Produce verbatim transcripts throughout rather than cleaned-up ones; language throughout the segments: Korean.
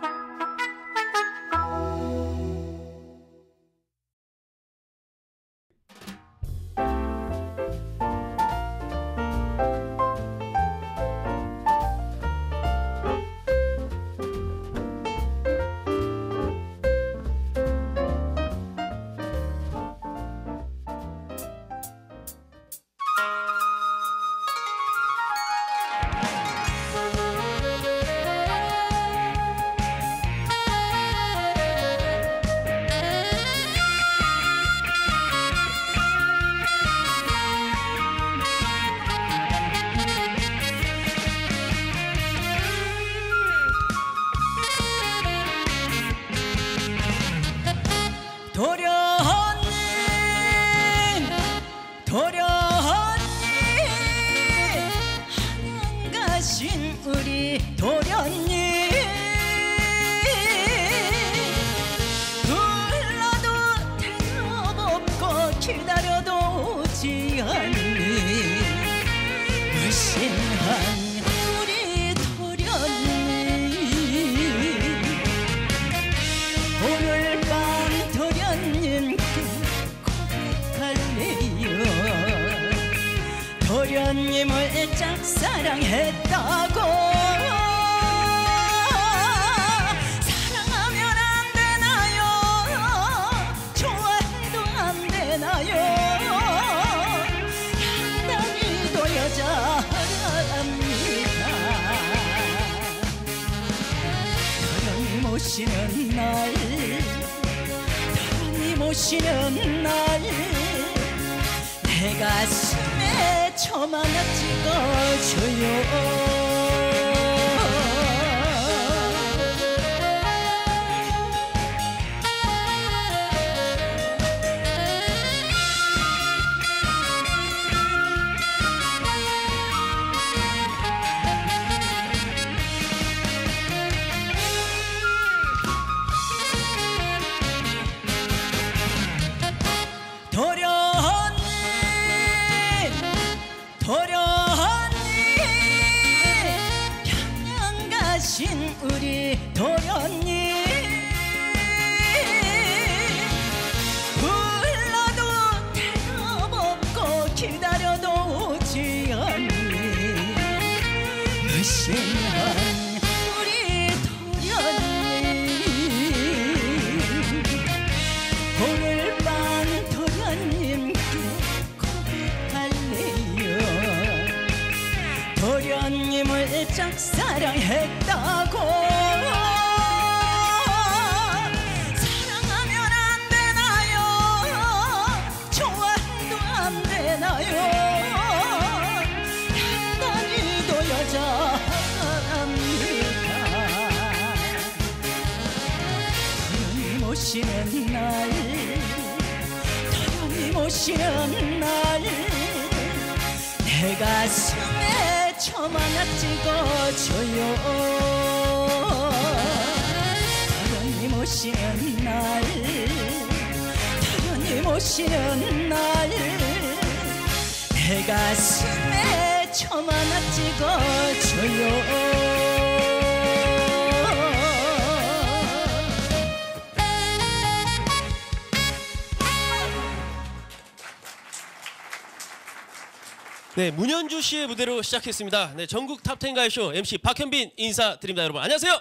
도련님 도련님 하늘 가신 우리 도련님 불러도 대답없고 기다려도 오지 않는 무심한 우리 도련님 오늘 밤 도련님께 고백할래요. 도련님을 짝사랑했다고 사랑하면 안 되나요? 좋아해도 안 되나요? 양다리도 여자랍니다. 도련님 오시는 날 도련님 오시는 날 내 가슴에 점 하나 찍어줘요. 도련님 도련님 평양 가신 우리 도련님 불러도 대답없고 기다려도 오지 않는 무심한 우리 도련님 오늘 밤 도련님께 고백할래요. 도련님을 짝사랑했다고 사랑하면 안 되나요? 좋아해도 안 되나요? 양다리도 여자랍니다. 도련님 오시는 날 도련님 오시는 날 내 가슴에 점 하나 찍어줘요. 도련님 오시는 날 도련님 오시는 날 내 가슴에 점 하나 찍어줘요. 네, 문현주 씨의 무대로 시작했습니다. 네, 전국 탑텐 가요쇼 엠씨 박현빈 인사드립니다. 여러분 안녕하세요.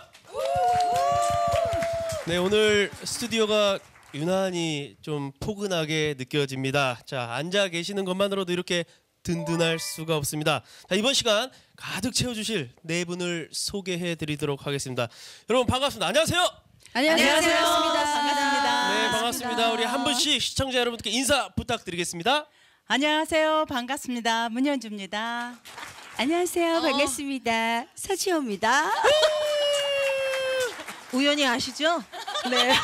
네, 오늘 스튜디오가 유난히 좀 포근하게 느껴집니다. 자, 앉아 계시는 것만으로도 이렇게 든든할 수가 없습니다. 자, 이번 시간 가득 채워주실 네 분을 소개해드리도록 하겠습니다. 여러분 반갑습니다. 안녕하세요. 안녕하세요. 반갑습니다. 반갑습니다. 네, 반갑습니다. 우리 한 분씩 시청자 여러분께 인사 부탁드리겠습니다. 안녕하세요. 반갑습니다. 문현주입니다. 안녕하세요. 어. 반갑습니다. 서지호입니다. 우연히 아시죠? 네.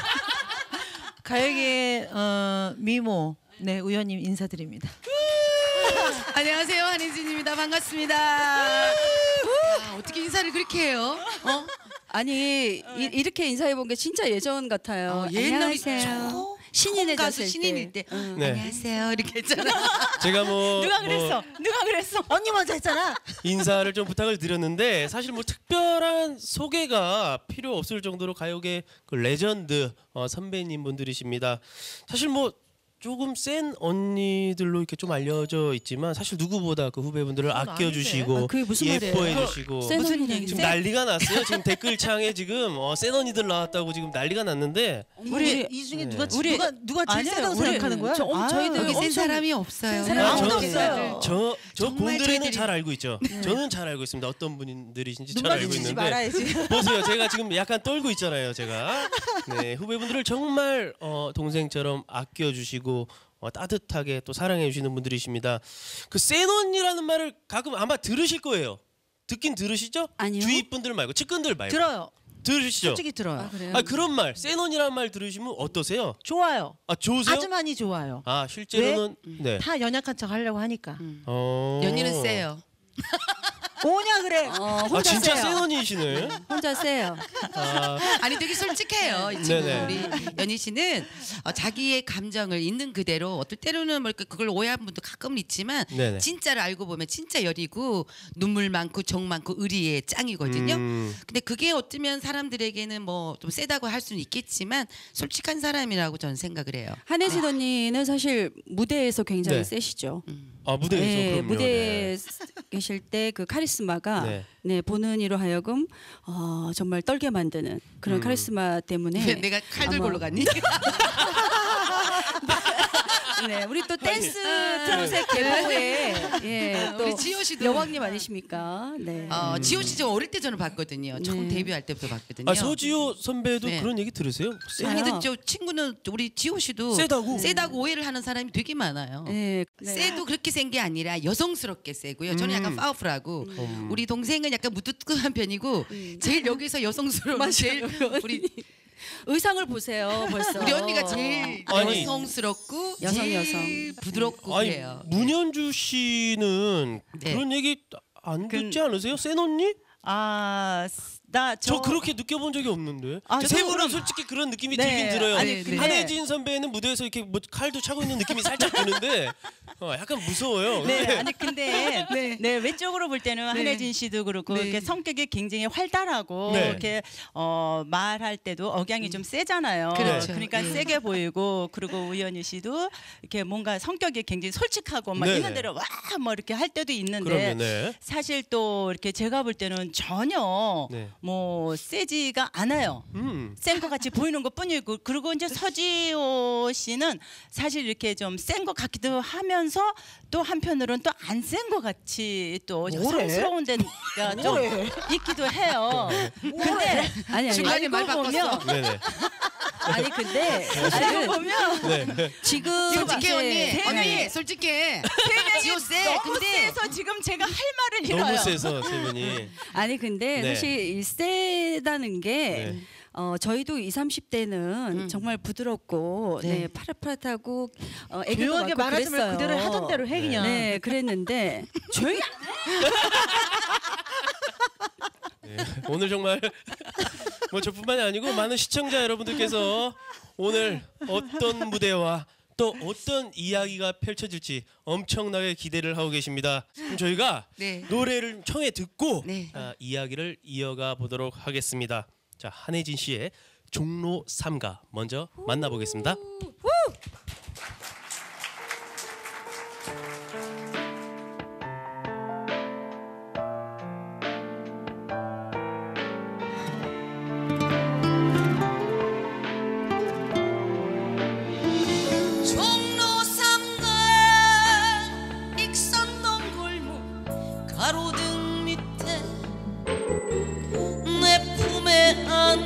가요계 어, 미모 네 우연님 인사드립니다. 안녕하세요. 한혜진입니다. 반갑습니다. 아, 어떻게 인사를 그렇게 해요? 어? 아니 이, 이렇게 인사해 본 게 진짜 예전 같아요. 어, 옛날이 안녕하세요. 저 신인해졌을 가수 때. 신인일 때 응. 네. 안녕하세요 이렇게 했잖아. 제가 뭐, 누가 뭐 그랬어? 누가 그랬어? 언니 먼저 했잖아. 인사를 좀 부탁을 드렸는데 사실 뭐 특별한 소개가 필요 없을 정도로 가요계 그 레전드 어, 선배님 분들이십니다. 사실 뭐 조금 센 언니들로 이렇게 좀 알려져 있지만 사실 누구보다 그 후배분들을 아껴주시고 아, 그게 무슨 말이에요? 예뻐해주시고 센 무슨 언니 얘기? 지금 센- 난리가 났어요. 지금 댓글창에 지금 어, 센 언니들 나왔다고 지금 난리가 났는데 우리 이 중에 네. 누가 우리- 누가 누가 제일 아니에요, 세다고 우리- 생각하는 거야? 저- 어, 아유, 저희들 여기 센 엄청- 사람이 없어요. 센 사람이 저- 없어요. 저 저 정말 본들에는 저희들이- 잘 알고 있죠. 저는 잘 알고 있습니다. 어떤 분들이신지 잘 눈 알고 마주치지 있는데 말아야지. 보세요. 제가 지금 약간 떨고 있잖아요. 제가 네, 후배분들을 정말 어, 동생처럼 아껴주시고 어, 따뜻하게 또 사랑해 주시는 분들이십니다. 그 센 언니라는 말을 가끔 아마 들으실 거예요. 듣긴 들으시죠? 아니요. 주위 분들 말고 측근들 말고 들어요. 들으시죠? 솔직히 들어요. 아, 그래요? 아 그런 말, 센 언니라는 말 들으시면 어떠세요? 좋아요. 아 좋으세요? 아주 많이 좋아요. 아 실제로는 네. 다 연약한 척 하려고 하니까. 어... 연희는 세요. 뭐냐 그래. 어, 아 혼자 진짜 세요. 센 언니시네. 혼자 세요. 아, 아니 되게 솔직해요. 이 친구 네네. 우리 연희 씨는 어, 자기의 감정을 있는 그대로 어떨 때로는 뭐 이렇게 그걸 오해한 분도 가끔은 있지만 네네. 진짜를 알고 보면 진짜 열이고 눈물 많고 정 많고 의리의 짱이거든요. 음, 근데 그게 어쩌면 사람들에게는 뭐 좀 세다고 할 수는 있겠지만 솔직한 사람이라고 저는 생각을 해요. 한혜진 언니는 사실 무대에서 굉장히 네. 세시죠. 아 무대에서 네, 그럼요. 무대에 네. 계실 때 그 카리스마가 네. 네. 보는 이로 하여금 어, 정말 떨게 만드는 그런 음. 카리스마 때문에 왜 내가 칼 들고 아마- 올라갔니? 네, 우리 또 댄스 트롯의 계보에 예, 또 우리 지효 씨도 여왕님 아니십니까? 네. 어, 지호 씨 저 어릴 때 저는 봤거든요. 처음 네. 데뷔할 때부터 봤거든요. 아 서지호 선배도 네. 그런 얘기 들으세요? 아니 저요? 근데 저 친구는 우리 지호 씨도 세다고? 세다고 오해를 하는 사람이 되게 많아요. 네. 네. 세도 그렇게 센 게 아니라 여성스럽게 세고요. 저는 약간 파워풀하고 음. 우리 동생은 약간 무뚝뚝한 편이고 제일 여기서 여성스러운 제일 우리 의상을 보세요. 벌써. 우리 언니가 제일 아니. 여성스럽고 여성, 제일 여성. 부드럽고 아니 그래요. 문현주 씨는 네. 그런 얘기 안 듣지 않으세요? 센 언니? 아, 나 저, 저, 그렇게 느껴본 적이 없는데. 아, 세 저 분은 그럼- 솔직히 그런 느낌이 네, 들긴 들어요. 아니, 근데- 한혜진 선배는 무대에서 이렇게 뭐 칼도 차고 있는 느낌이 살짝 드는데 어, 약간 무서워요. 네, 근데 아니 근데 네. 네. 외적으로 볼 때는 네. 한혜진 씨도 그렇고 네. 이렇게 성격이 굉장히 활달하고 네. 이렇게 어, 말할 때도 억양이 좀 세잖아요. 그렇죠. 그러니까 네. 세게 보이고 그리고 우연희 씨도 이렇게 뭔가 성격이 굉장히 솔직하고 막 네네. 있는 대로 와 뭐 이렇게 할 때도 있는데 그러면 네. 사실 또 이렇게 제가 볼 때는 전혀 네. 뭐 세지가 않아요. 음. 센 것 같이 보이는 것 뿐이고 그리고 이제 서지호 씨는 사실 이렇게 좀 센 것 같기도 하면서 또 한편으로는 또 안 센 것 같이 또 뭐래? 여성스러운 데가 좀 뭐래? 있기도 해요. 근데 아니 아니. 중간에 알고 말 바꿨어. 보면 네네. 아니 근데 알고 사실은 보면 네. 지금 솔직해 이제 언니. 세 언니 명이- 솔직해. 지호 세. 너무 근데 세서 지금 제가 할 말을 잃어요. 너무 세서 세 분이. 아니 근데 네. 사실 이 세다는 게 네. 어, 저희도 이십, 삼십 대는 음. 정말 부드럽고 네. 네, 파릇파릇하고 어, 애교도 조용하게 많고 말하지 그랬어요. 말고 그대로 하던 대로 해 그냥. 네, 그랬는데 조용히 네. 오늘 정말 뭐 저뿐만이 아니고 많은 시청자 여러분들께서 오늘 어떤 무대와 또 어떤 이야기가 펼쳐질지 엄청나게 기대를 하고 계십니다. 그럼 저희가 네. 노래를 청해 듣고 네. 아, 이야기를 이어가 보도록 하겠습니다. 자, 한혜진 씨의 종로 삼가 먼저 만나보겠습니다. 종로 삼가 익선동 골목 가로등 밑에 내 품에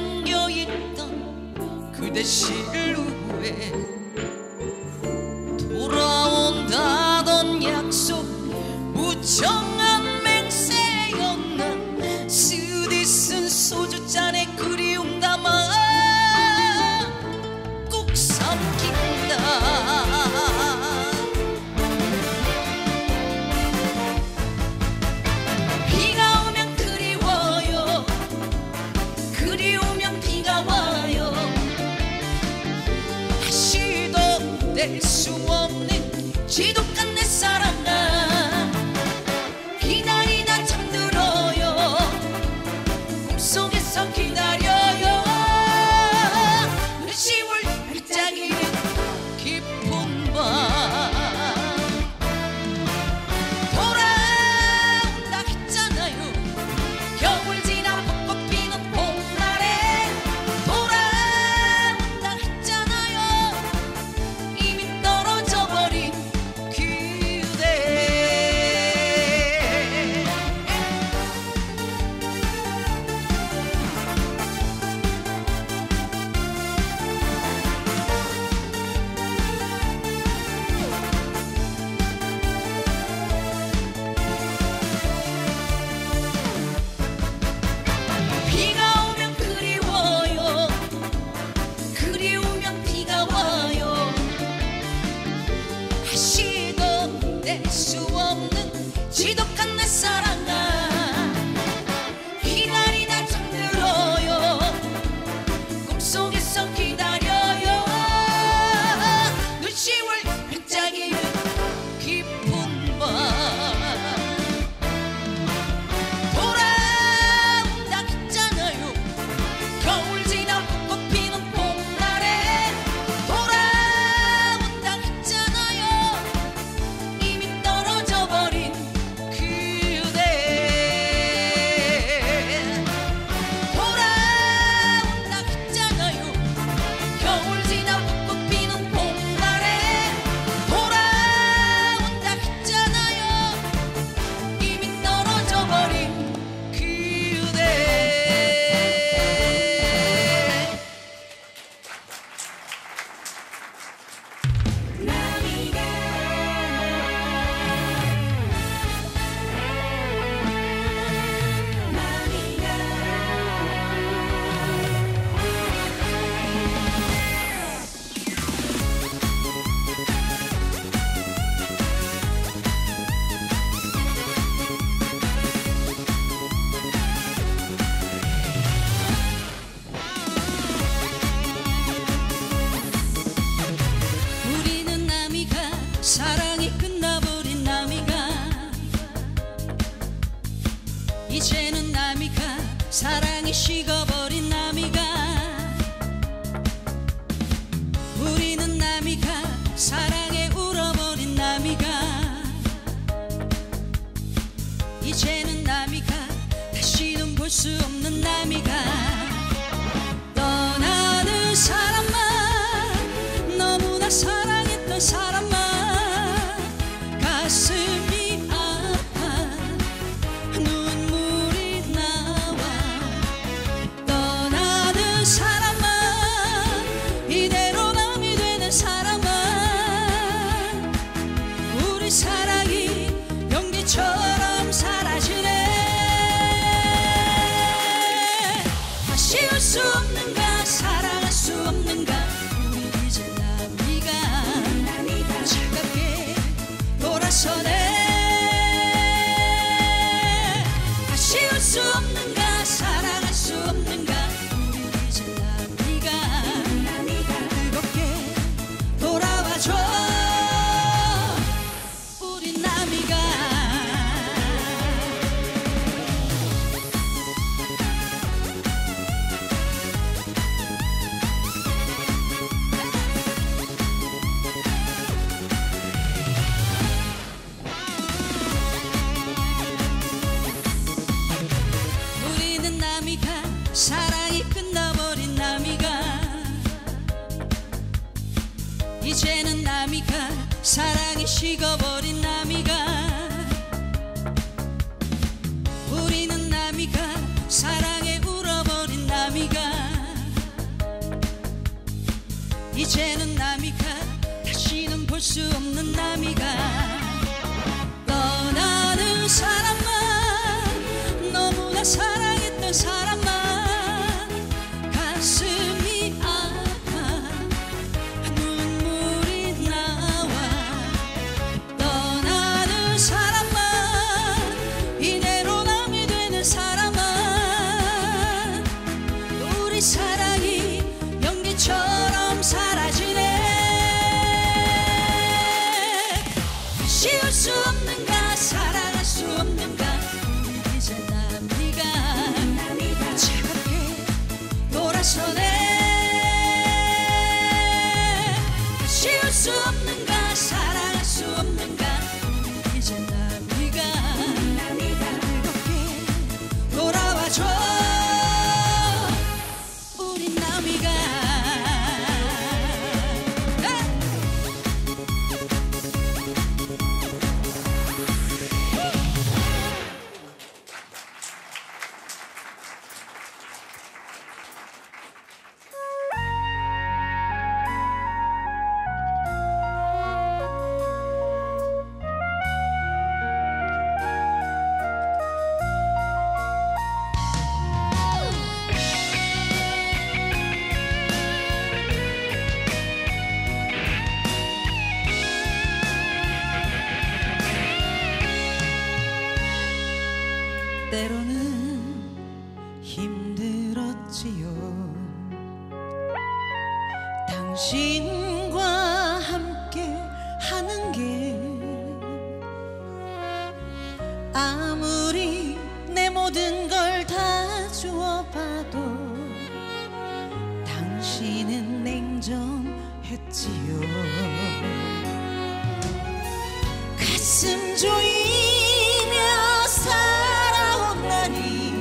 안겨있던 그대 실루엣 돌아온다던 약속 무정한 맹세였나 스디쓴 소주잔에 그리움 담아 꼭 삼킨다 비가 오면 그리워요 그리우면 비가 와요 다시 뗄 수 없는 지독한 내 사랑아 기다리다 잠들어요 꿈속에서 기다려요 눈시울 반짝이는 깊은 밤 돌아온다 했잖아요 겨울 지나 벚꽃 피는 봄날에 돌아온다 했잖아요 이미 떨어져 버린 그대 비가 오면 그리워요 그리우면 비가 와요 다시도 뗄 수 없는 지독한 내 사랑아 기다리다 잠들어요 꿈속에서 기다려요 눈시울 반짝이는 깊은 밤 돌아온다 했잖아요 겨울 지나 벚꽃 피는 봄날에 돌아온다 했잖아요 이미 떨어져 버린 그대 돌아온다 했잖아요 겨울 지나 벚꽃 피는 봄날에 돌아온다 했잖아요 이미 떨어져 버린 그대 우리는 남이가 사랑이 끝나버린 남이가 이제는 남이가 사랑이 식어버린 남이가 우리는 남이가 사랑에 울어버린 남이가 이제는 남이가 다시는 볼 수 없는 남이가 떠나는 사람만 너무나 사랑했던 사람만 가슴이 아파 눈물이 나와 떠나는 사람만 이대로 남이 되는 사람만 우리 사랑이 연기처럼 사라지네 다시 올 수 없는가 사랑할 수 없는가 우리 이제 남이가 차갑게 돌아서네 다시 올 수 없는가 사랑할 수 없는가 우리 이제 남이가 뜨겁게 돌아와줘 우리 남이가 우리는 남이가 사랑이 끝나버린 남이가 이제는 남이가 사랑이 식어버린 남이가 우리는 남이가 사랑에 울어버린 남이가 이제는 남이가 다시는 볼 수 없는 남이가 떠나는 사람만 너무나 사랑했던 사람만 가슴이 아파 눈물이 나와 떠나는 사람만 이대로 남이 되는 사람만 우리 사랑이 연기처럼 사라지네 돌아서네 아쉬울 수 없는가 사랑할 수 없는가 우리 이제 나비가 즐겁게 돌아와줘 우리 나비가 때로는 힘들었지요 당신과 함께 하는 게 아무리 내 모든 걸 다 주어봐도 당신은 냉정했지요 가슴 조이며 살아온 날이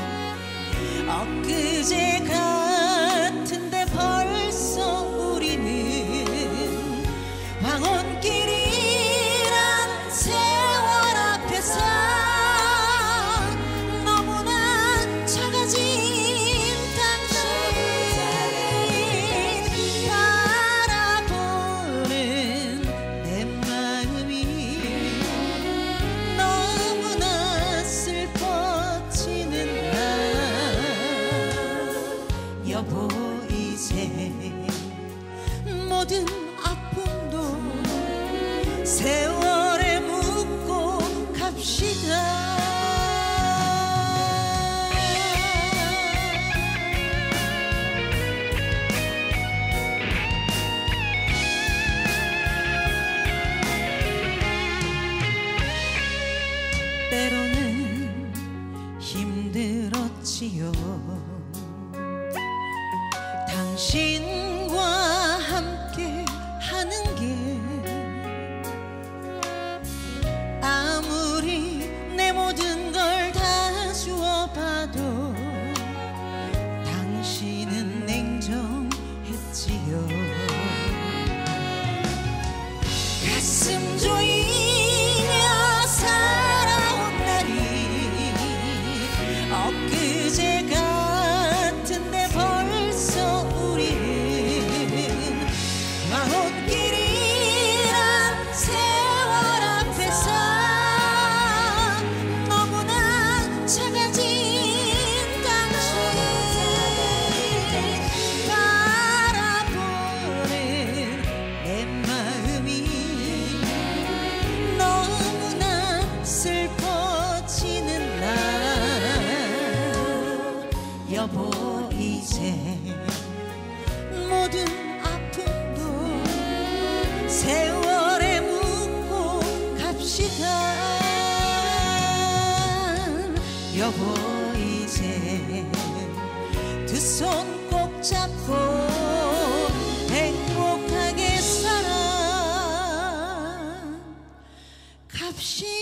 엊그제 같은데 벌써 우리는 황혼길이란 세월 앞에서 너무나 작아진 당신 바라보는 내 마음이 너무나 슬퍼지는 날 여보 이제 모든 아픔도 세월에 묻고 갑시다 때로는 힘들었지요 당신과 함께 하는 게 아무리 내 모든 걸 다 주어봐도 당신은 냉정했지요 가슴 조이며 살아온 날이 엊그제 같은데 벌써 우리는 황혼길이란 세월 앞에서 너무나 작아진 당신 바라보는 내 마음이 너무나 슬퍼지는 날 여보 이제 모든 아픔도 세월에 묻고 갑시다 여보 이제 두 손 꼭 잡고 행복하게 살아 갑시다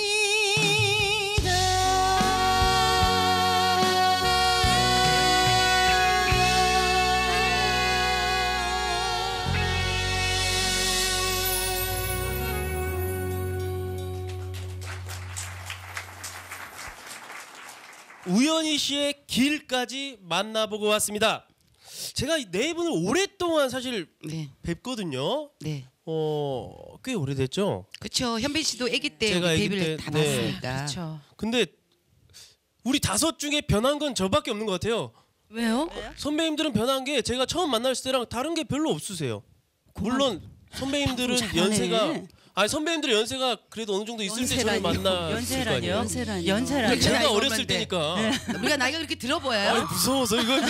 우연희 씨의 길까지 만나보고 왔습니다. 제가 이 네 분을 오랫동안 사실 네. 뵙거든요. 네. 어, 꽤 오래됐죠. 그렇죠. 현빈 씨도 아기 때 제가 우리 아기 데뷔를 때, 다 네. 봤으니까. 그렇죠. 근데 우리 다섯 중에 변한 건 저밖에 없는 것 같아요. 왜요? 선배님들은 변한 게 제가 처음 만났을 때랑 다른 게 별로 없으세요. 물론 선배님들은 잘하네. 연세가 아니 선배님들의 연세가 그래도 어느 정도 있을 때 저를 연세라니요. 만났을 거 연세라니요? 아니에요. 연세라니요. 연세라니요. 제가 제가 이거 어렸을 봤는데. 때니까. 우리가 나이가 그렇게 들어 보여요? 아니 무서워서 이거.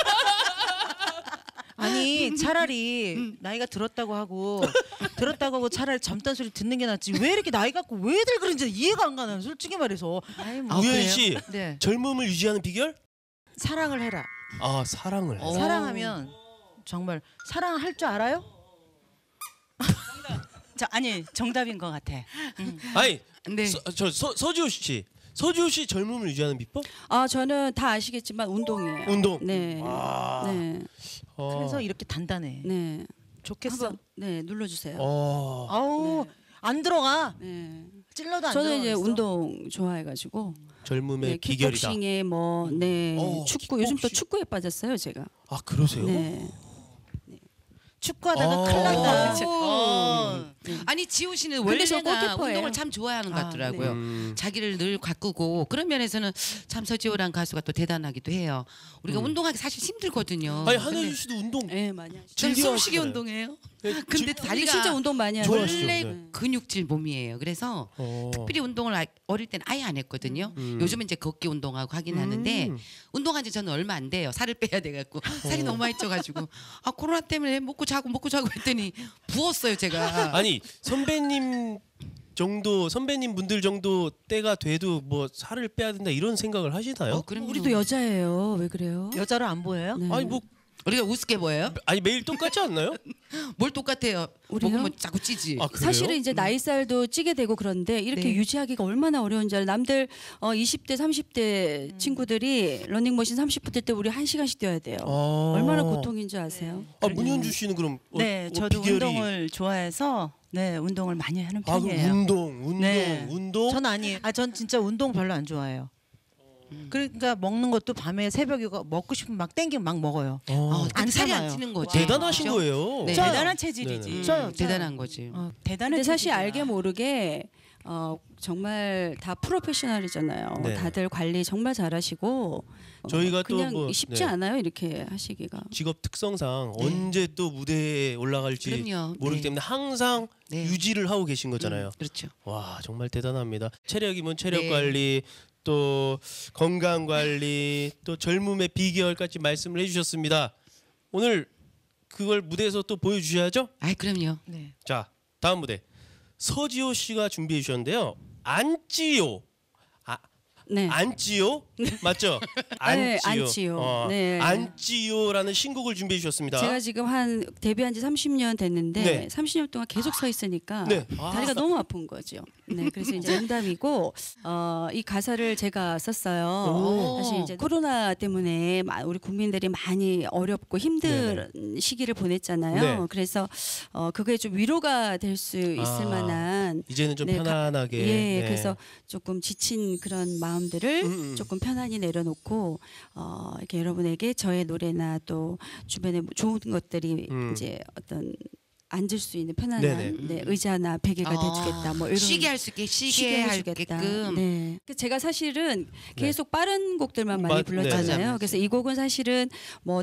아니 차라리 나이가 들었다고 하고 들었다고 하고 차라리 젊다는 소리 듣는 게 낫지 왜 이렇게 나이 갖고 왜들 그런지 이해가 안 가는 솔직히 말해서. 아, 우현 씨 네. 젊음을 유지하는 비결? 사랑을 해라. 아 사랑을 해요. 어. 사랑하면 정말 사랑할 줄 알아요? 저 아니 정답인 것 같아. 음. 아니 네. 서, 저 서, 서지호 씨, 서지호 씨 젊음을 유지하는 비법? 아 저는 다 아시겠지만 운동이에요. 운동. 네. 아. 네. 어. 그래서 이렇게 단단해. 네. 좋겠어. 한번 네 눌러주세요. 어. 아우 안 들어가. 네. 찔러도 안 저는 이제 들어가겠어. 운동 좋아해가지고 젊음의 네, 비결이다. 킥복싱에 뭐 네 어, 축구 요즘 또 킥복싱. 축구에 빠졌어요 제가. 아 그러세요? 네. 축구하다가 어. 큰일 난다. 그치. 어. 아니 지호 씨는 근데 저 원래가 골키퍼예요. 운동을 참 좋아하는 것 아, 같더라고요. 음. 자기를 늘 가꾸고 그런 면에서는 참 서지호란 가수가 또 대단하기도 해요. 우리가 음. 운동하기 사실 힘들거든요. 아니 근데 한효주 씨도 운동 네 많이 하시죠. 저는 즐겨 숨쉬기 하시잖아요. 운동해요. 네, 근데 지- 근데 다리가 진짜 운동 많이 하죠. 좋아하시죠? 원래 네. 근육질 몸이에요. 그래서 어. 특별히 운동을 아- 어릴 때는 아예 안 했거든요. 음. 요즘은 이제 걷기 운동하고 하긴 하는데 음. 운동한 지 저는 얼마 안 돼요. 살을 빼야 돼갖고 살이 너무 많이 쪄가지고 아 코로나 때문에 먹고 자고 먹고 자고 했더니 부었어요 제가. 아니 선배님 정도 선배님 분들 정도 때가 돼도 뭐 살을 빼야 된다 이런 생각을 하시나요? 어, 그럼요. 우리도 여자예요. 왜 그래요? 여자로 안 보여요? 네. 아니 뭐 우리가 우습게 보여요? 아니 매일 똑같지 않나요? 뭘 똑같아요? 우리요? 먹으면 자꾸 찌지. 아, 그래요? 사실은 이제 나이살도 찌게 되고 그런데 이렇게 네. 유지하기가 얼마나 어려운지 알아요. 남들 어, 이십 대, 삼십 대 친구들이 러닝머신 삼십 분 뛸 때 우리 한 시간씩 뛰어야 돼요. 아. 얼마나 고통인지 아세요? 아 문현주 씨는 그럼 어, 네, 어, 저도 비결이- 운동을 좋아해서 네 운동을 많이 하는 아 그럼 편이에요. 운동 운동 네. 운동 전 아니에요. 아, 전 진짜 운동 별로 안 좋아해요. 그러니까 먹는 것도 밤에 새벽에 먹고 싶으면 막 땡기면 막 먹어요. 어. 어, 안 근데 살이 안 참아요. 찌는 거지. 대단하신 그죠? 거예요. 네. 대단한 네네. 체질이지. 쪄요. 대단한 거지. 어, 대단한 근데 사실 체질이야. 알게 모르게 어, 정말 다 프로페셔널이잖아요. 네. 다들 관리 정말 잘하시고 어, 저희가 또 그냥 뭐, 쉽지 네. 않아요 이렇게 하시기가. 직업 특성상 네. 언제 또 무대에 올라갈지 그럼요. 모르기 네. 때문에 항상 네. 유지를 하고 계신 거잖아요. 음, 그렇죠. 와 정말 대단합니다. 체력이면 체력 네. 관리, 또 건강 관리, 또 젊음의 비결까지 말씀을 해주셨습니다. 오늘 그걸 무대에서 또 보여주셔야죠. 아이 그럼요. 네. 자 다음 무대 서지호 씨가 준비해 주셨는데요. 안찌요. 아, 네. 안찌요 맞죠? 네, 안찌요. 어, 네. 안찌요라는 신곡을 준비해 주셨습니다. 제가 지금 한 데뷔한 지 삼십 년 됐는데 네. 삼십 년 동안 계속 서 있으니까 네. 아. 다리가 너무 아픈 거죠. 네, 그래서 이제 농담이고 어, 이 가사를 제가 썼어요. 오. 사실 이제 코로나 때문에 마- 우리 국민들이 많이 어렵고 힘든 시기를 보냈잖아요. 네. 그래서 어, 그게 좀 위로가 될 수 있을 아. 만한 이제는 좀 네, 가- 편안하게. 예, 네. 그래서 조금 지친 그런 마음들을 음, 음. 조금 편안히 내려놓고 어, 이렇게 여러분에게 저의 노래나 또 주변에 좋은 것들이 음. 이제 어떤 앉을 수 있는 편안한 네네. 네, 의자나 베개가 어, 돼주겠다. 뭐 이런 쉬게 할 수 있게 쉬게, 쉬게 할게끔. 해주겠다. 네. 그 제가 사실은 계속 빠른 곡들만 많이 맞- 불렀잖아요. 네. 맞아, 맞아. 그래서 이 곡은 사실은 뭐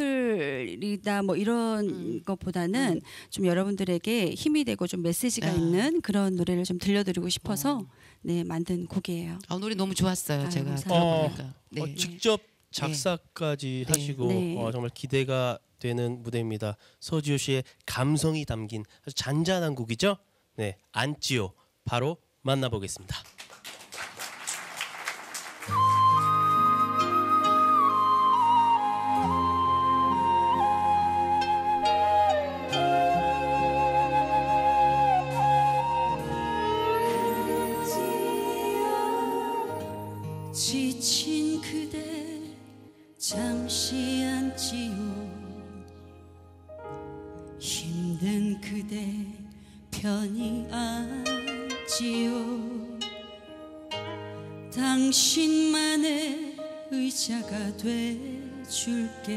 타이틀이다 뭐 이런 음. 것보다는 좀 여러분들에게 힘이 되고 좀 메시지가 아. 있는 그런 노래를 좀 들려드리고 싶어서 네 만든 곡이에요. 아, 노래 너무 좋았어요. 아유, 제가 감사합니다. 들어보니까. 네. 어, 직접 작사까지 네. 하시고 네. 어, 정말 기대가 되는 무대입니다. 서지호 씨의 감성이 담긴 아주 잔잔한 곡이죠. 네, 안찌요. 바로 만나보겠습니다. 지친 그대 잠시 앉지요 힘든 그대 편히 앉지요 당신만의 의자가 돼줄게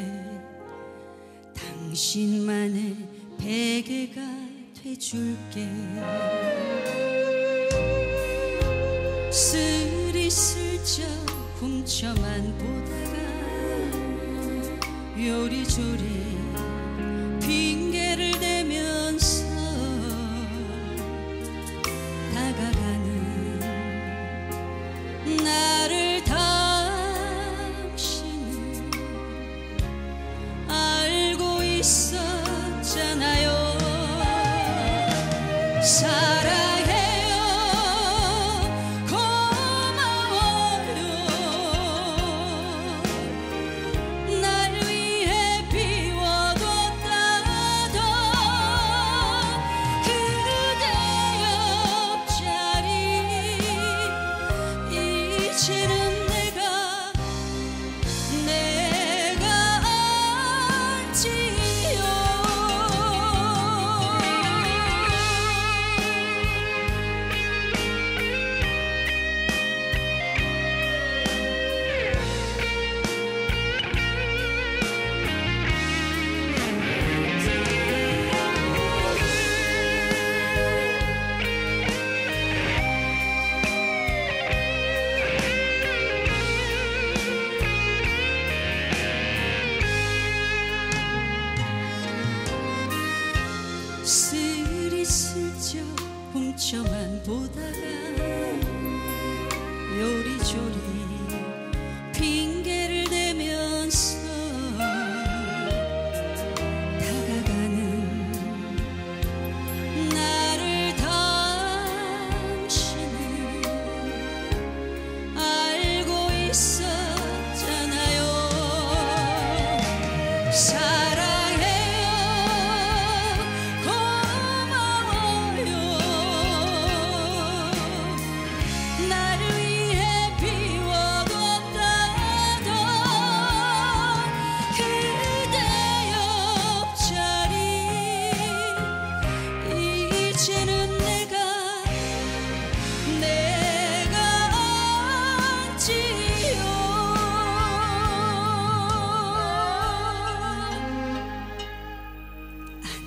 당신만의 베개가 돼줄게 스리슬쩍 훔쳐만 보다가 요리조리 핑계를 대면서 다가가는 나를 당신은 알고 있었잖아요 사랑해요 고마워요 날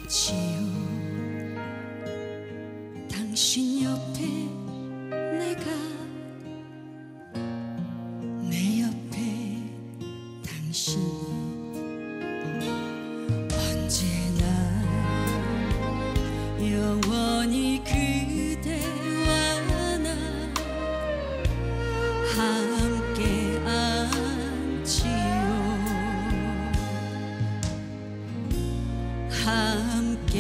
않지요. 당신 옆에 내가 내 옆에 당신 언제나 영원히 그대와 나 함께 안지요. 함께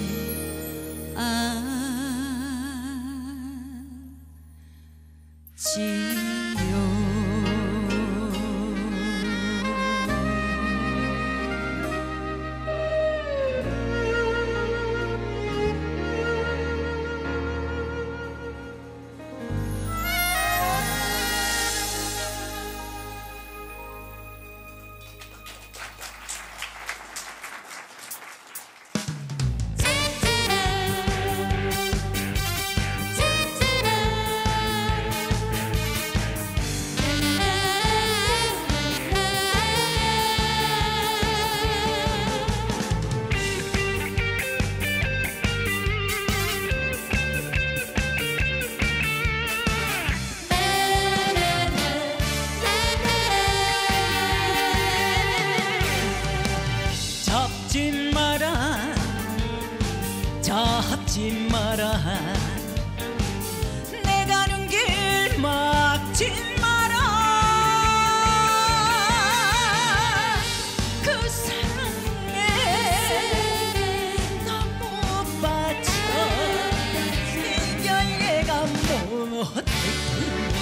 잡지 마라 잡지 마라 내 가는 길 막지 마라. 그 사랑에 너무 빠져 이별예가 못했구나.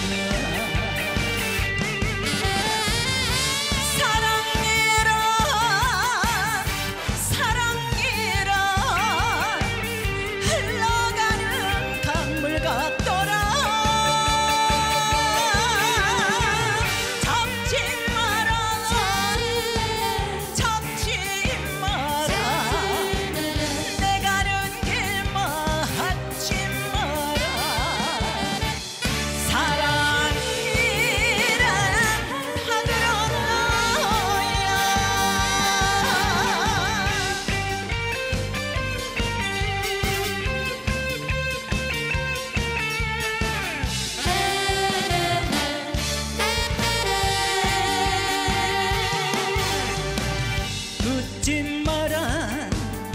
묻지 마라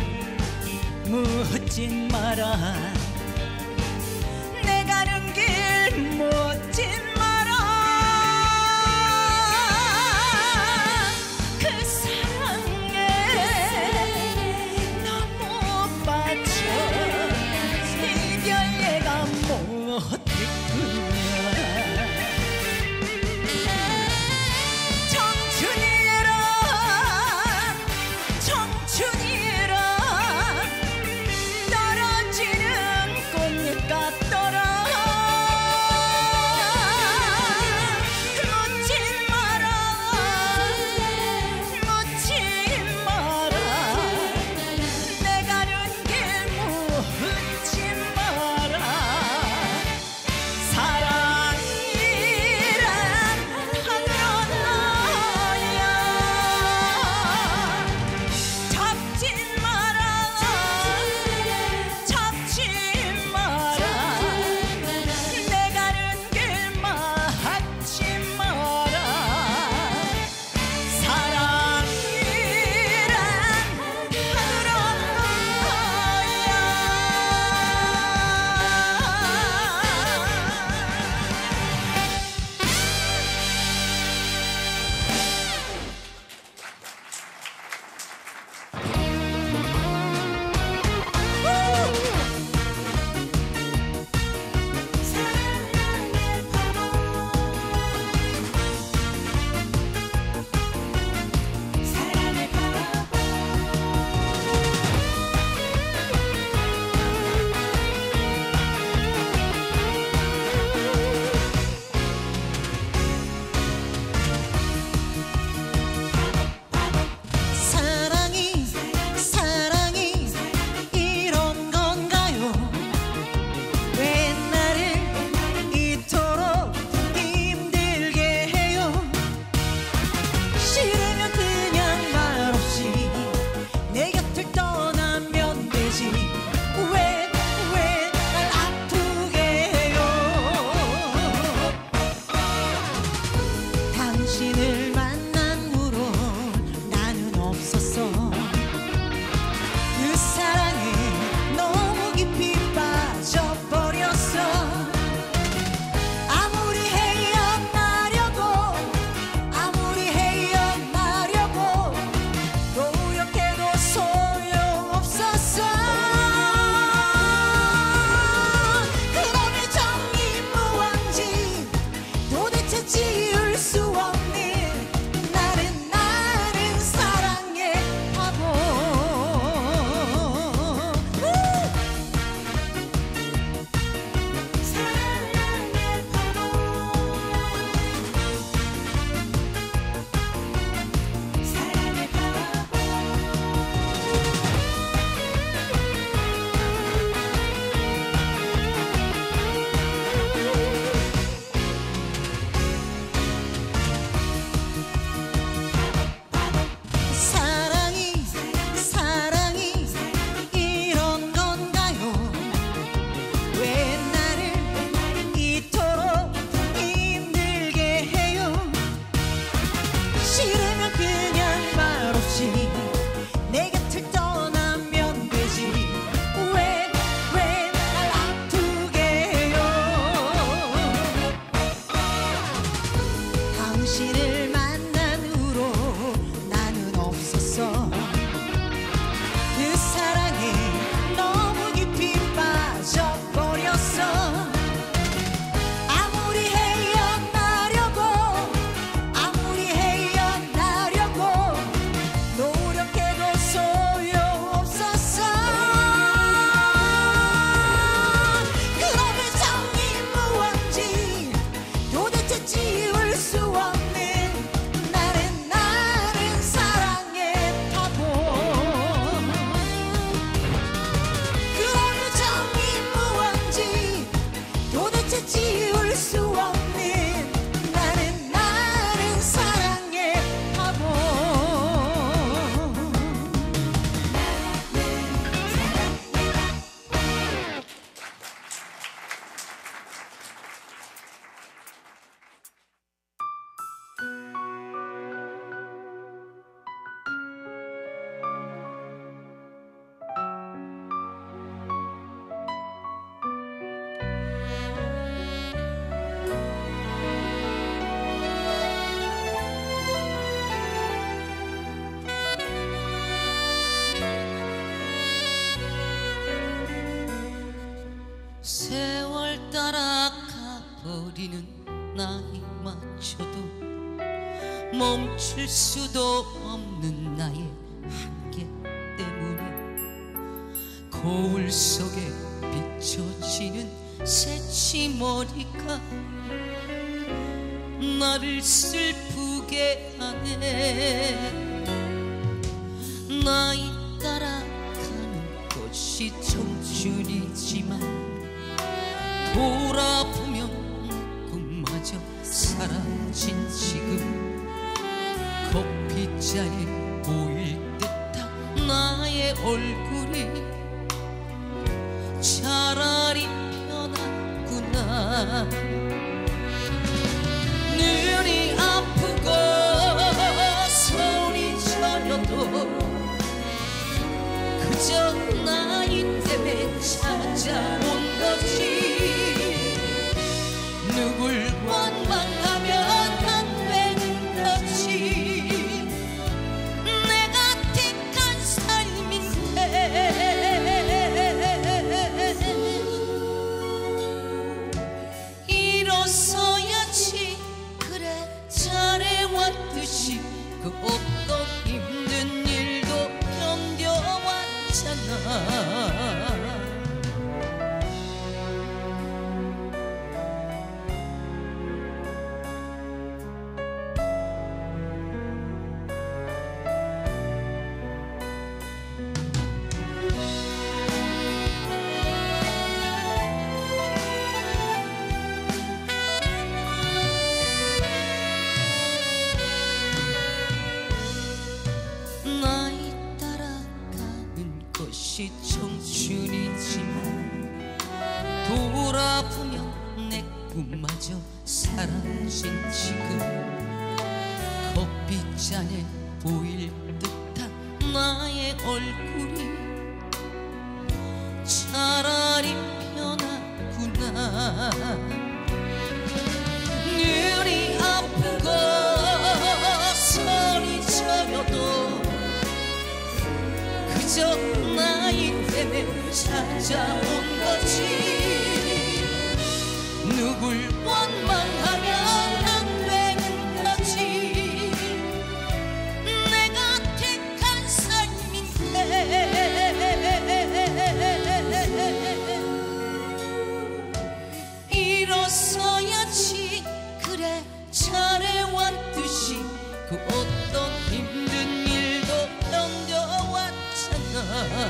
묻지 마라 내 가는 길 묻지 마라. 그 사랑에 너무 빠져 이별예가 못했구나. 청춘이란 떨어지는 없어. 그 사랑에 너무 깊이 빠져버렸어. 아무리 헤어나려고 아무리 헤어나려고 노력해도 소용없었어. 그놈의 정이 무언지 도대체 지울 수 없는 나는 나는 사랑의 바보. 그놈의 정이 무언지 도대체 지울 수 없는 나는 나는 사랑의 바보. 세월 따라가 버리는 나이마저도 멈출 수도 없는 나의 한계 때문에 거울 속에 비춰지는 새치머리가 나를 슬프게 하네. 나이 따라가는 것이 청춘이지만 돌아보면 꿈마저 사라진 지금 커피잔에 보일 듯한 나의 얼굴이 차라리 편하구나. 눈이 아프고 손이 저려도 그저 나이 때문에 찾아온 거지. 누굴 원망하면 안 되는 거지. 내가 택한 삶인데 일어서야지. 그래 잘해왔듯이 그 어떤 힘든 일도 견뎌왔잖아. 나이 따라가는 것이 청춘이지만 돌아보면 내 꿈마저 사라진 지금 커피잔에 보일 듯한 나의 얼굴이 차라리 편하구나. 눈이 아프고 손이 저려도 그저 나이 때문에 찾아온 거지. 누굴 원망하면 안 되는 거지. 내가 택한 삶인데 일어서야지. 그래 잘해왔듯이 그 어떤 힘든 일도 견뎌왔잖아.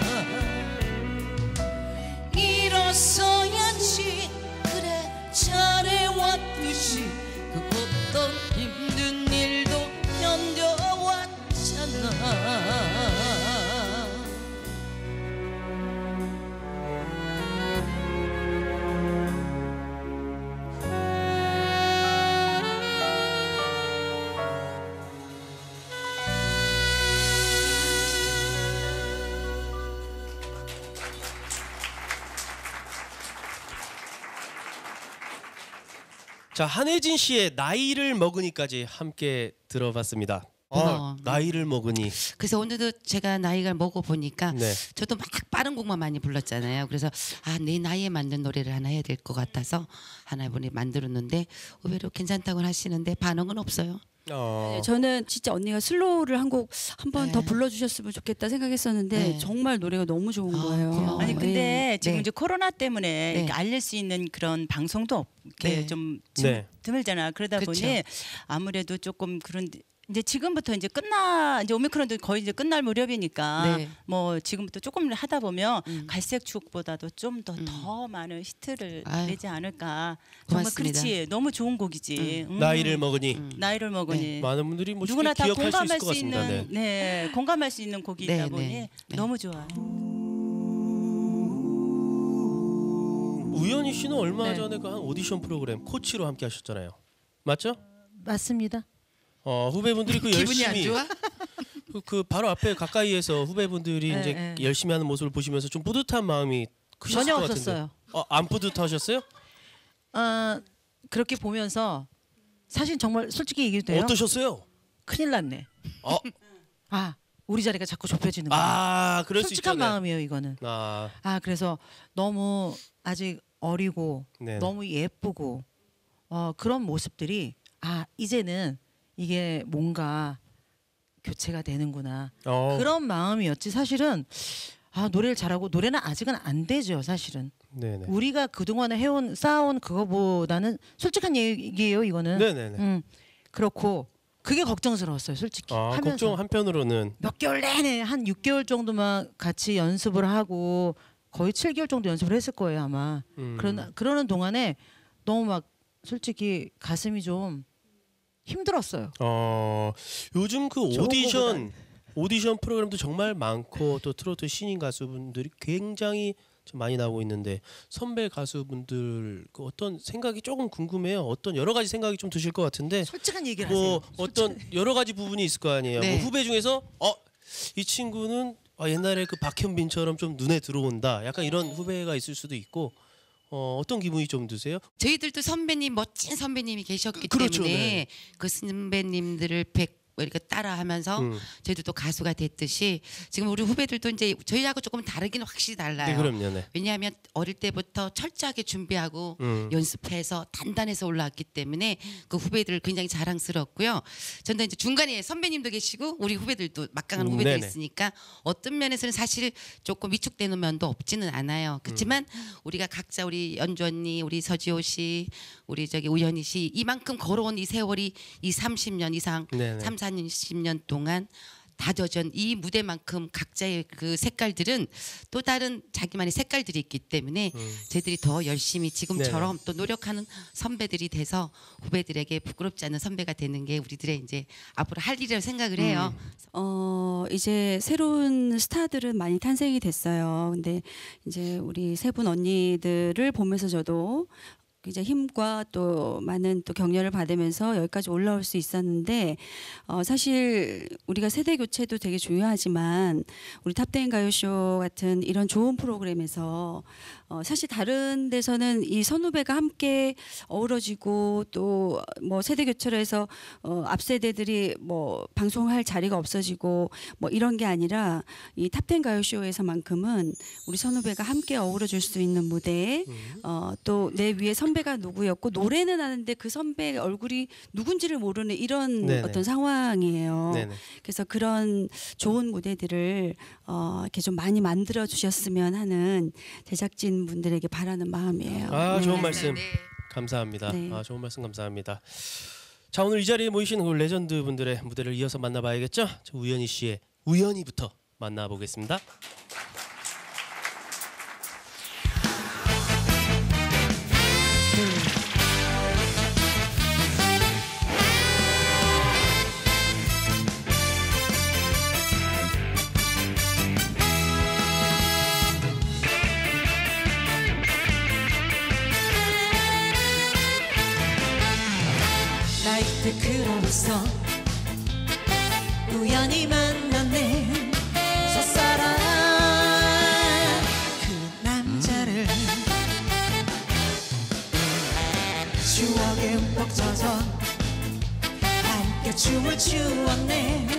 일어서야지. 그래 잘해왔듯이 그 어떤 힘든 일도 견뎌왔잖아. 자, 한혜진 씨의 나이를 먹으니까지 함께 들어봤습니다. 고마워. 아, 나이를 먹으니. 그래서 오늘도 제가 나이가 먹어 보니까 네. 저도 막 빠른 곡만 많이 불렀잖아요. 그래서 아, 내 나이에 맞는 노래를 하나 해야 될 것 같아서 하나 이번에 만들었는데 의외로 괜찮다고 하시는데 반응은 없어요. 어. 네, 저는 진짜 언니가 슬로우를 한 곡 한 번 더 네. 불러주셨으면 좋겠다 생각했었는데 네. 정말 노래가 너무 좋은 아, 거예요. 고마워요. 아니 근데 네. 지금 네. 이제 코로나 때문에 네. 이렇게 알릴 수 있는 그런 방송도 없게 네. 좀 네. 드물잖아. 그러다 그쵸. 보니 아무래도 조금 그런 이제 지금부터 이제 끝나 이제 오미크론도 거의 이제 끝날 무렵이니까 네. 뭐 지금부터 조금 하다 보면 음. 갈색 추억보다도 좀 더 더 음. 많은 히트를 아유, 내지 않을까. 정말 고맙습니다. 그렇지. 너무 좋은 곡이지. 음. 나이를 먹으니. 음. 나이를 먹으니. 네. 많은 분들이 뭐 누구나 쉽게 다 기억할 수 있을 공감할 것 수 같습니다. 있는 네. 네 공감할 수 있는 곡이다 네, 보니 네, 네. 너무 좋아. 우연희 씨는 얼마 네. 전에 그 한 오디션 프로그램 코치로 함께 하셨잖아요. 맞죠? 맞습니다. 어, 후배분들이 그 기분이 안 열심히 좋아? 그, 그 바로 앞에 가까이에서 후배분들이 네, 이제 네. 열심히 하는 모습을 보시면서 좀 뿌듯한 마음이 크셨을 전혀 것 같은데. 없었어요. 어, 안 뿌듯하셨어요? 아 그렇게 보면서 사실 정말 솔직히 얘기해도 돼요? 어떠셨어요? 큰일 났네. 어, 아 우리 자리가 자꾸 좁혀지는 거야. 아, 그럴 수 솔직한 있잖아요. 마음이에요 이거는. 아, 아 그래서 너무 아직 어리고 네. 너무 예쁘고 어, 그런 모습들이 아 이제는 이게 뭔가 교체가 되는구나 어, 그런 마음이었지. 사실은 아 노래를 잘하고 노래는 아직은 안 되죠 사실은. 네네. 우리가 그동안에 해온 쌓아온 그거보다는 솔직한 얘기예요 이거는. 네네네. 음 그렇고 그게 걱정스러웠어요 솔직히. 아, 하면서 걱정 한편으로는 몇 개월 내내 한 육 개월 정도만 같이 연습을 하고 거의 칠 개월 정도 연습을 했을 거예요 아마. 음, 그런 그러는 동안에 너무 막 솔직히 가슴이 좀 힘들었어요. 어, 요즘 그 좋은 오디션 거보단. 오디션 프로그램도 정말 많고 또 트로트 신인 가수분들이 굉장히 좀 많이 나오고 있는데 선배 가수분들 그 어떤 생각이 조금 궁금해요. 어떤 여러 가지 생각이 좀 드실 것 같은데 솔직한 얘기를 뭐 하세요. 어떤 여러 가지 부분이 있을 거 아니에요. 네. 뭐 후배 중에서 어 이 친구는 아, 옛날에 그 박현빈처럼 좀 눈에 들어온다. 약간 이런 후배가 있을 수도 있고 어, 어떤 기분이 좀 드세요? 저희들도 선배님 멋진 선배님이 계셨기 그렇죠, 때문에 네. 그 선배님들을 뵙 이렇게 따라하면서 음. 저희들도 가수가 됐듯이 지금 우리 후배들도 이제 저희하고 조금 다르긴 확실히 달라요. 네, 그럼요. 네. 왜냐하면 어릴 때부터 철저하게 준비하고 음. 연습해서 단단해서 올라왔기 때문에 그 후배들 굉장히 자랑스럽고요. 저는 이제 중간에 선배님도 계시고 우리 후배들도 막강한 음, 후배들이 네네. 있으니까 어떤 면에서는 사실 조금 위축되는 면도 없지는 않아요. 그렇지만 우리가 각자 우리 연주 언니, 우리 서지호 씨, 우리 저기 우연희 씨 이만큼 걸어온 이 세월이 이 삼십 년 이상 네네. 삼, 사십 년 동안 다져전 이 무대만큼 각자의 그 색깔들은 또 다른 자기만의 색깔들이 있기 때문에 음. 저희들이 더 열심히 지금처럼 또 노력하는 선배들이 돼서 후배들에게 부끄럽지 않은 선배가 되는 게 우리들의 이제 앞으로 할 일이라고 생각을 해요. 어 이제 새로운 스타들은 많이 탄생이 됐어요. 근데 이제 우리 세 분 언니들을 보면서 저도 이제 힘과 또 많은 또 격려를 받으면서 여기까지 올라올 수 있었는데 어 사실 우리가 세대 교체도 되게 중요하지만 우리 탑텐 가요쇼 같은 이런 좋은 프로그램에서 어 사실 다른 데서는 이 선후배가 함께 어우러지고 또 뭐 세대 교체를 해서 어 앞 세대들이 뭐 방송할 자리가 없어지고 뭐 이런 게 아니라 이 탑텐 가요쇼에서만큼은 우리 선후배가 함께 어우러질 수 있는 무대에 어 또 내 위에 선배가 누구였고 노래는 하는데 그 선배 얼굴이 누군지를 모르는 이런 네네. 어떤 상황이에요. 네네. 그래서 그런 좋은 무대들을 어 이렇게 좀 많이 만들어 주셨으면 하는 제작진 분들에게 바라는 마음이에요. 아, 좋은 네. 말씀. 네. 감사합니다. 네. 아, 좋은 말씀 감사합니다. 자, 오늘 이 자리에 모이신 그 레전드 분들의 무대를 이어서 만나봐야겠죠? 저 우연희 씨의 우연히부터 만나보겠습니다. 나이트 클럽에서 우연히 만났네 첫사랑 그 남자를 추억에 흠뻑 젖어 함께 춤을 추었네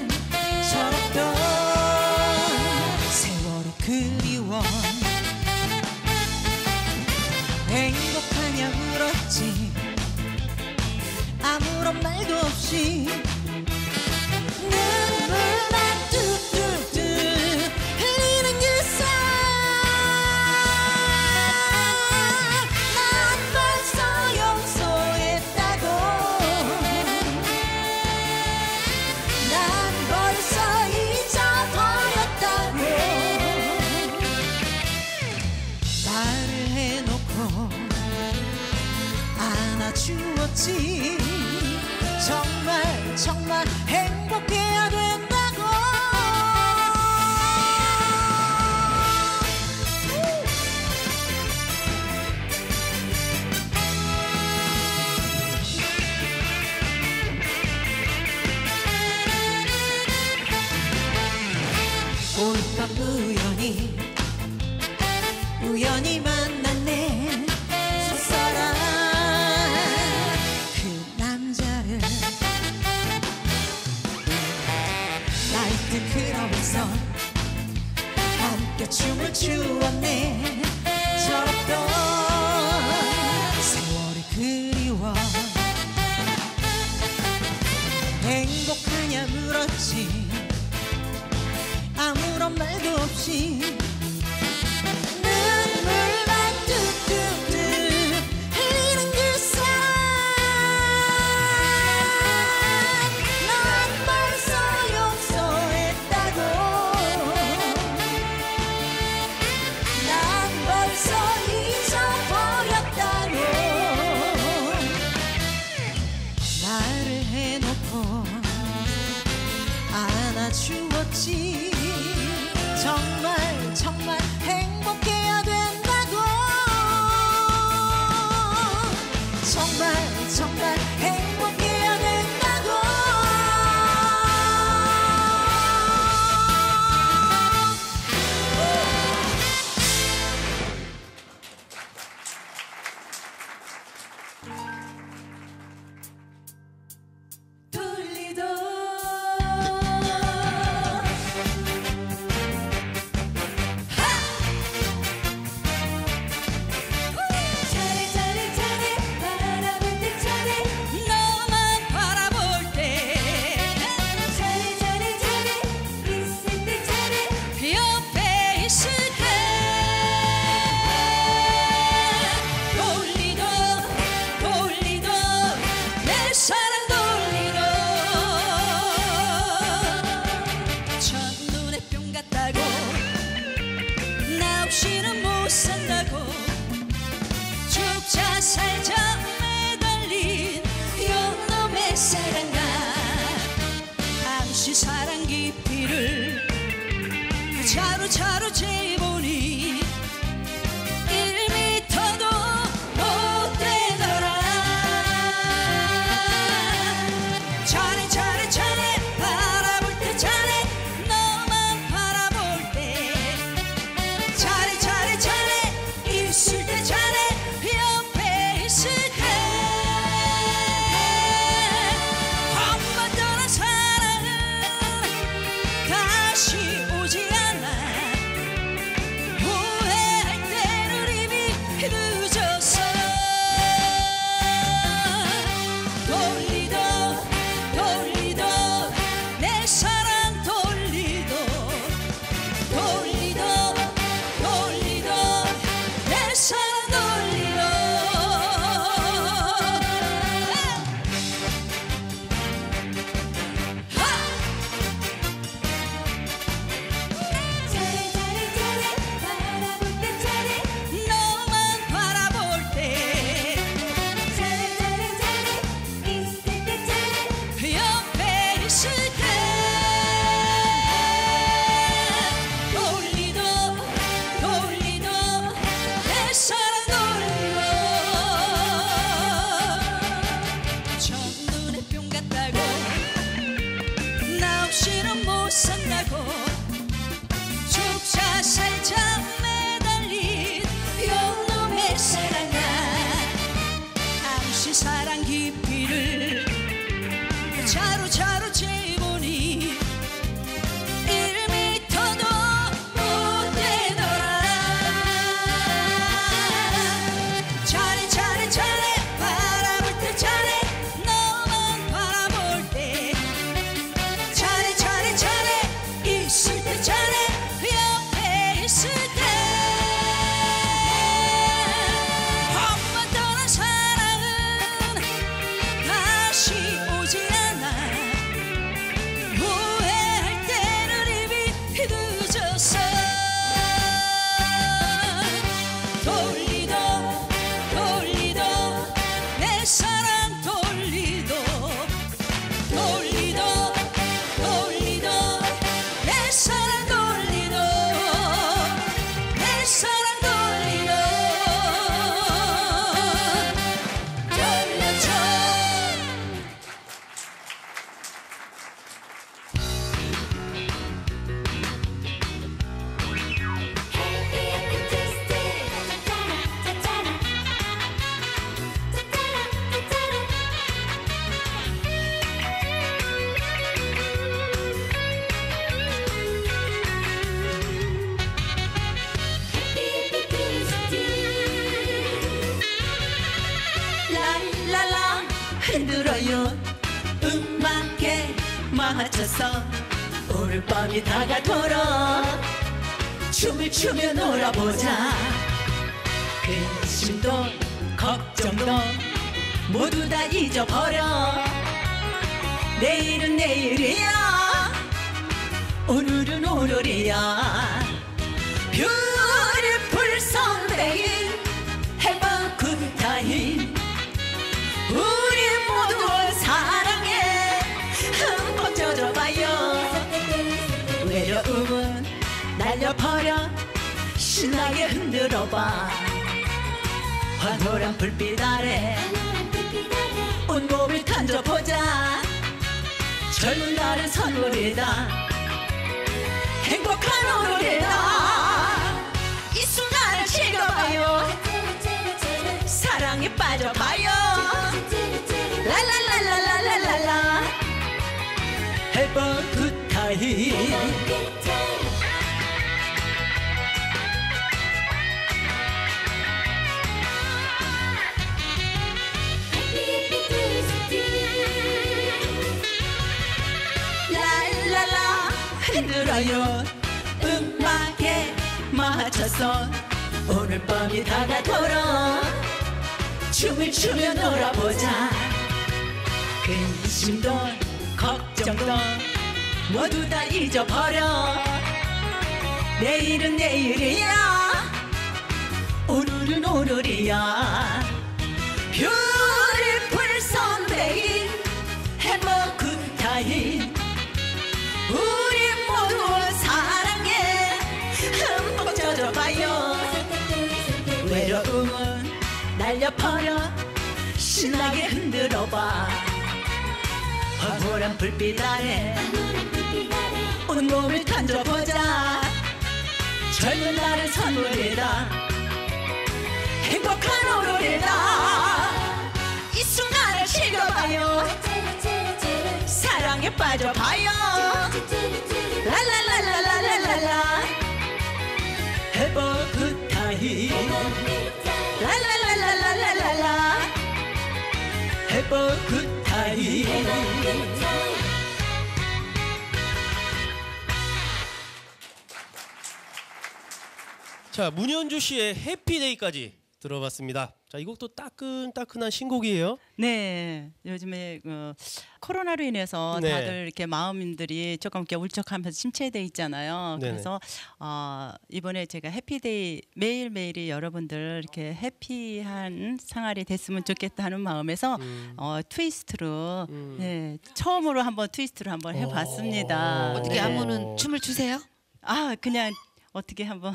물었지 정말 정말 행복해야 된다고. 오늘 밤 우연히 우연히 만났네 첫사랑 그 남자를. 나이트 클럽에서 함께 춤을 추었네. 철없던 세월이 그리워. 행복하냐 물었지 아무런 말도 없이 눈물만 뚝뚝뚝 흘리는 그 사람. 난 벌써 용서했다고. 난 벌써 잊어버렸다고. 말을 해놓고 안아주었지. 정말 정말 행복해야 된다고. 정말 정말 행복해야 된다고. 돌리도 살자 매달린 요놈의 사랑아. 당시 사랑 깊이를 자루자루 재보니 일 미터도 못 되더라. 자네 자네 자네 바라볼 때 자네 너만 바라볼 때 자네 자네 자네 있을 때 자네 사랑 깊이를 자루자루 재보니 일 미터도 못 되더라. 자네 자네 자네 바라볼 때 자네 너만 바라볼 때 자네 자네 자네 있을 때 자네 옆에 있을 때 돌리도 돌리도 내 사랑 흔들어요 음악에 맞춰서 오늘 밤이 다가도록 춤을 추며 놀아보자 근심도 걱정도 모두 다 잊어버려 내일은 내일이야 오늘은 오늘이야 Beautiful Sunday Have a good time 우리 모두 사랑해 흠뻑 젖어봐요 외로움은 날려버려 신나게 흔들어봐 환호란 불빛 아래 온몸을 던져보자 젊은 날은 선물이다 행복한 오늘이다 이 순간을 즐겨봐요 사랑에 빠져봐요 랄랄랄랄랄랄라 Have a good time 랄랄라 흔들어요 음악에 맞춰서 오늘 밤이 다가도록 춤을 추며 놀아보자 근심도 걱정도 모두 다 잊어버려 내일은 내일이야 오늘은 오늘이야 Beautiful Sunday Have a good time 우리 모두 사랑해 흠뻑 젖어봐요 외로움은 날려버려 신나게 흔들어봐 황홀한 불빛 아래 온몸을 던져보자 젊은 날은 선물이다 행복한 오늘이다 이 순간을 즐겨봐요 사랑에 빠져봐요 랄랄랄랄랄랄라 Have a good time 랄랄랄랄랄랄라 Have a good time 자, 문현주 씨의 해피데이까지 들어봤습니다. 자, 이 곡도 따끈따끈한 신곡이에요. 네, 요즘에 어, 코로나로 인해서 네. 다들 이렇게 마음들이 조금 이렇게 울적하면서 침체돼 있잖아요. 네네. 그래서 어, 이번에 제가 해피데이 매일 매일이 여러분들 이렇게 해피한 생활이 됐으면 좋겠다는 마음에서 음. 어, 트위스트로 음. 네, 처음으로 한번 트위스트로 한번 해봤습니다. 어떻게 네. 안무는 춤을 추세요? 아 그냥 어떻게 한번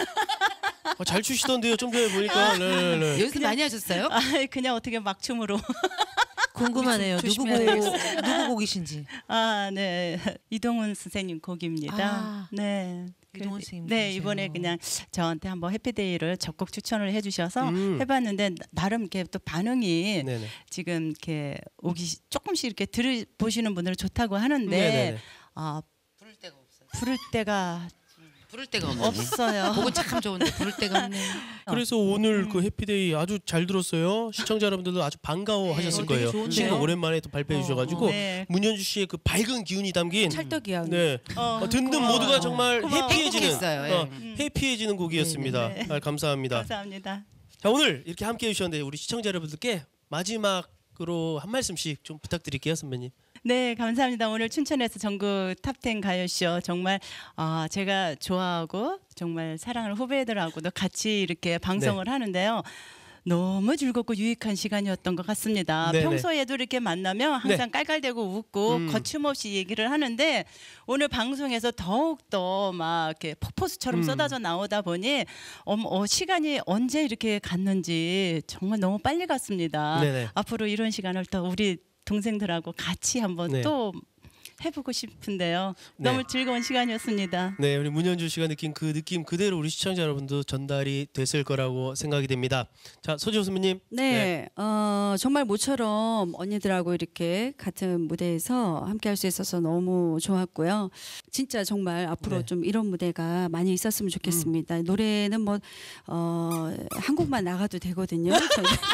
어, 잘 추시던데요. 좀 전에 보니까. 네, 네. 연습 많이 하셨어요? 아 그냥 어떻게 막춤으로 궁금하네요. 누구 조심해야 곡 되겠어요. 누구 곡이신지. 아, 네. 이동훈 선생님 곡입니다. 아, 네. 이동훈 그- 선생님 네, 곡이세요. 이번에 그냥 저한테 한번 해피데이를 적극 추천을 해 주셔서 음. 해 봤는데 나름 이렇게 또 반응이 네네. 지금 이렇게 오기 시- 조금씩 이렇게 들으 보시는 분들은 좋다고 하는데 네네네. 아, 부를 데가 없어요. 부를 때가 부를 데가 없네. 없어요. 곡은 참 좋은데 부를 데가 없네. 그래서 오늘 그 해피데이 아주 잘 들었어요. 시청자 여러분들도 아주 반가워하셨을 네, 되게 거예요. 좋은데요? 신곡 오랜만에 또 발표해 주셔가지고 네. 문현주 씨의 그 밝은 기운이 담긴 찰떡이야. 네. 어, 어, 듣는 고마워요. 모두가 정말 고마워. 해피해지는 행복했어요, 예. 어, 해피해지는 곡이었습니다. 네. 아, 감사합니다. 감사합니다. 자, 오늘 이렇게 함께 해주셨는데 우리 시청자 여러분들께 마지막으로 한 말씀씩 좀 부탁드릴게요, 선배님. 네, 감사합니다. 오늘 춘천에서 전국 탑텐 가요쇼 정말 아, 제가 좋아하고 정말 사랑하는 후배들하고도 같이 이렇게 방송을 하는데요. 너무 즐겁고 유익한 시간이었던 것 같습니다. 네네. 평소에도 이렇게 만나면 항상 깔깔대고 웃고 음. 거침없이 얘기를 하는데 오늘 방송에서 더욱 더막 이렇게 폭포수처럼 음. 쏟아져 나오다 보니 어, 어, 시간이 언제 이렇게 갔는지 정말 너무 빨리 갔습니다. 네네. 앞으로 이런 시간을 또 우리 동생들하고 같이 한번 네. 또 해보고 싶은데요. 네. 너무 즐거운 시간이었습니다. 네, 우리 문현주 씨가 느낀 그 느낌 그대로 우리 시청자 여러분도 전달이 됐을 거라고 생각이 됩니다. 자, 소지호 선배님. 네, 어, 정말 모처럼 언니들하고 이렇게 같은 무대에서 함께 할 수 있어서 너무 좋았고요. 진짜 정말 앞으로 네. 좀 이런 무대가 많이 있었으면 좋겠습니다. 노래는 뭐 어, 한국만 나가도 되거든요. 저희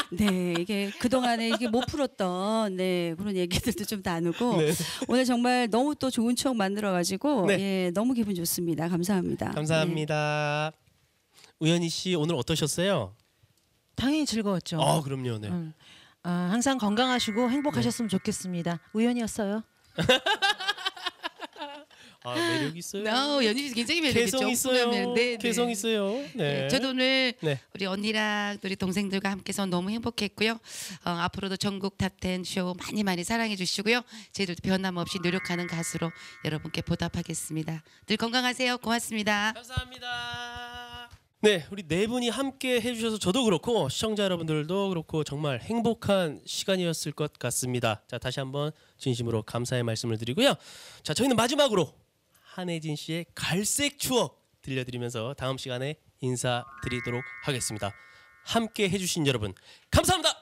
네, 이게 그 동안에 이게 못 풀었던 네 그런 얘기들도 좀 나누고 네. 오늘 정말 너무 또 좋은 추억 만들어가지고 네. 예 너무 기분 좋습니다. 감사합니다. 감사합니다. 우연희 씨 오늘 어떠셨어요? 당연히 즐거웠죠. 아 그럼요. 네. 음. 아, 항상 건강하시고 행복하셨으면 좋겠습니다. 우연이었어요. 아 매력 있어요. 어, 연희 씨 굉장히 매력 있죠. 개성 있어요. 네, 네. 개성 있어요. 네. 네, 저도 오늘 네. 우리 언니랑 우리 동생들과 함께서 너무 행복했고요. 어, 앞으로도 전국 탑텐 쇼 많이 많이 사랑해 주시고요. 저희들도 변함없이 노력하는 가수로 여러분께 보답하겠습니다. 늘 건강하세요. 고맙습니다. 감사합니다. 네, 우리 네 분이 함께 해주셔서 저도 그렇고 시청자 여러분들도 그렇고 정말 행복한 시간이었을 것 같습니다. 자, 다시 한번 진심으로 감사의 말씀을 드리고요. 자, 저희는 마지막으로 한혜진 씨의 갈색 추억 들려드리면서 다음 시간에 인사드리도록 하겠습니다. 함께 해주신 여러분 감사합니다.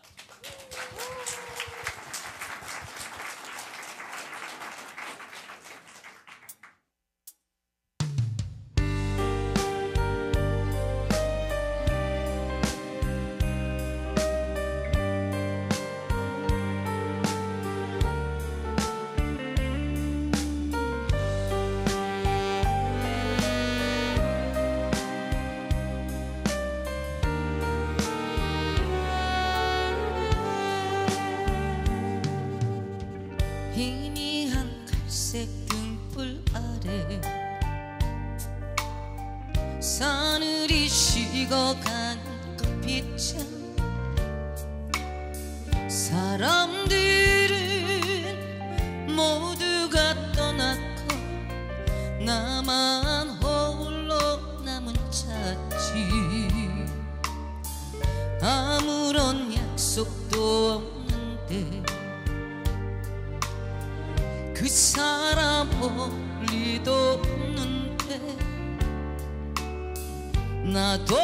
희미한 갈색 등불 아래 사늘이 식어간 커피잔 사람들은 모두가 떠났고 나만 홀로 남은 잤지 아무런 약속도 없는데 그 사람 볼 리도 없는데 나도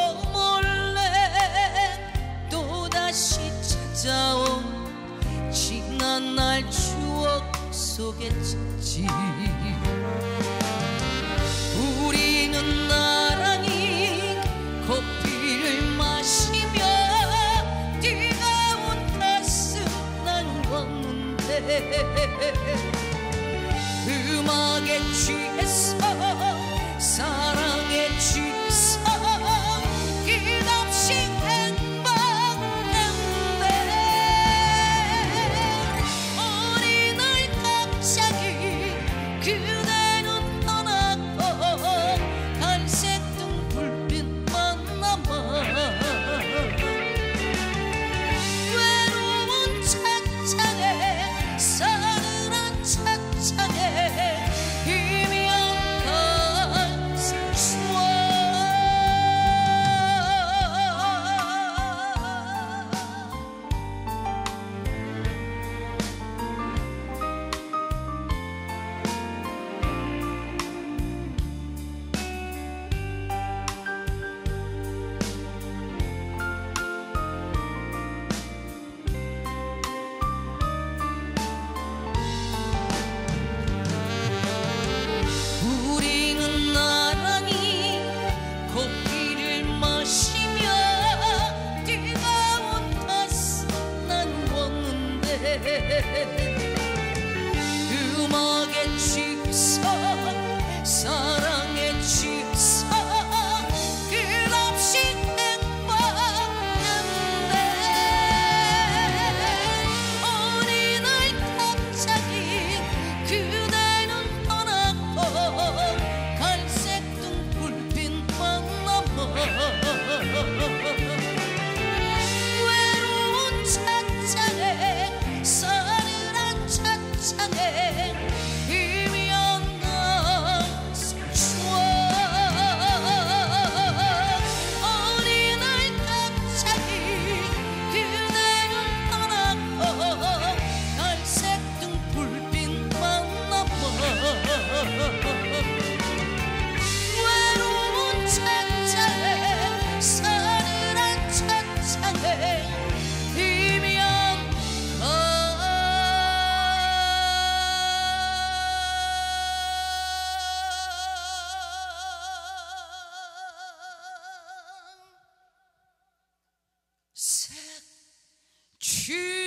몰래 또다시 찾아온 지난 날 추억 속에 젖지 우리는 나란히 커피를 마시며 뜨거운 가슴 나누었는데 음악에 취해서 사랑에 취해서 끝없이 행복했네 어느 날 갑자기 그대는 떠났고 갈색 등불빛만 남아 외로운 찬찬에 서늘한 찬찬에 희미한 갈색 길